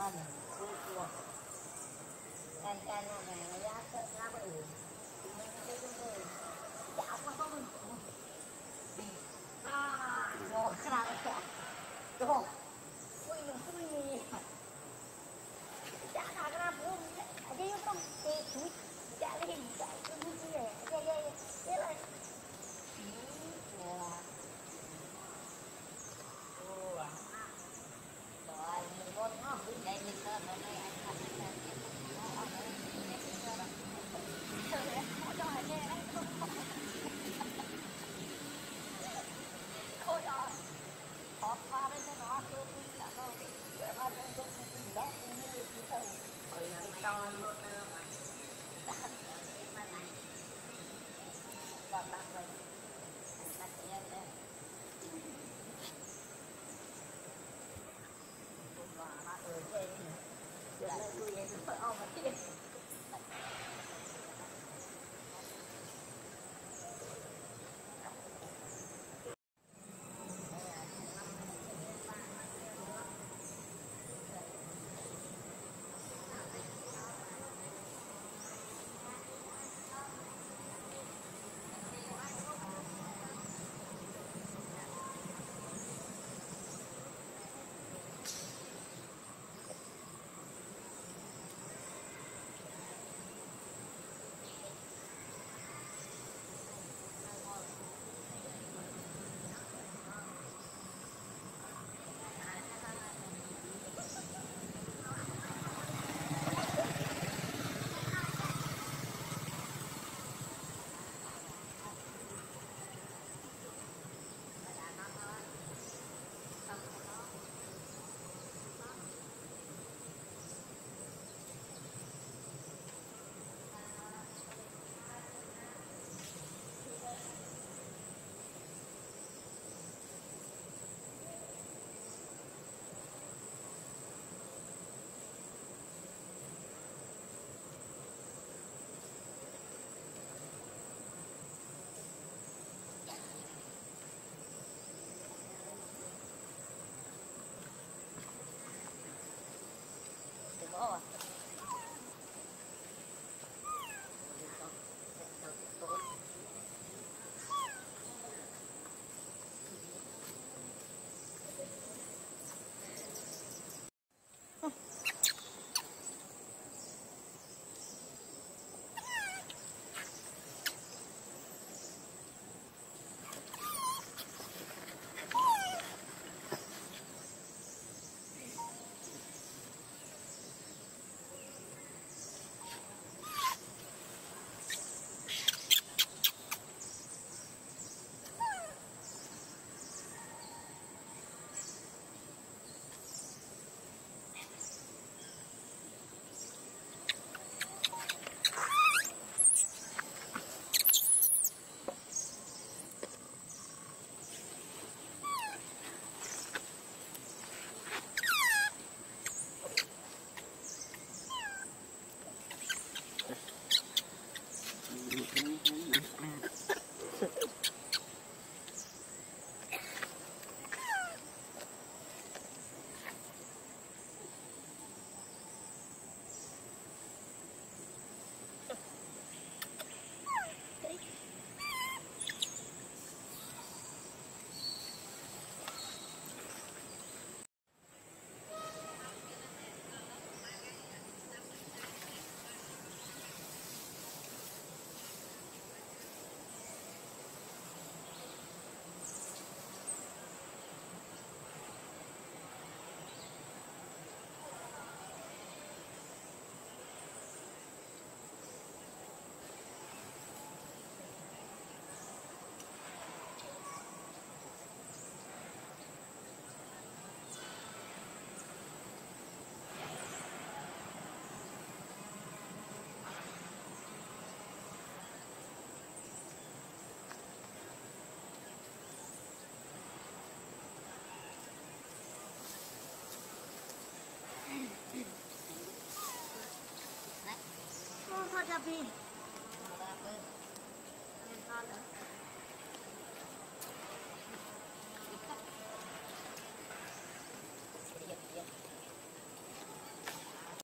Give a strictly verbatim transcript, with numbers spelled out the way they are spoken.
Cần cua cua can can là mẹ nó ra sợ ra bởi chúng mình đây chúng tôi chảo qua có mình à rồi cái nào nó rồi ui ui ui chả là cái nào cũng ở đây không thì chú chả lấy hình chả cái gì này đây đây đây là rồi mình con nó bên đây mình sợ nó này anh thật là nó ở đây mình sợ nó sợ đấy họ cho anh nghe anh không thôi rồi họ qua đây cho nó tôi cũng đã đâu để mà trong tôi cũng đó cũng như cái thằng rồi to luôn đã mà này và bác rồi bác chị em đấy và ở trên giờ là tôi em phải ôm mà kia oh thôi Javi